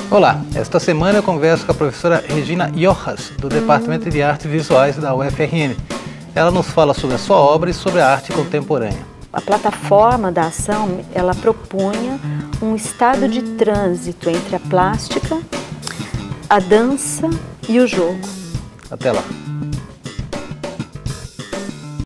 Olá, esta semana eu converso com a professora Regina Jojas, do Departamento de Artes Visuais da UFRN. Ela nos fala sobre a sua obra e sobre a arte contemporânea. A plataforma da ação, ela propunha um estado de trânsito entre a plástica, a dança e o jogo. Até lá!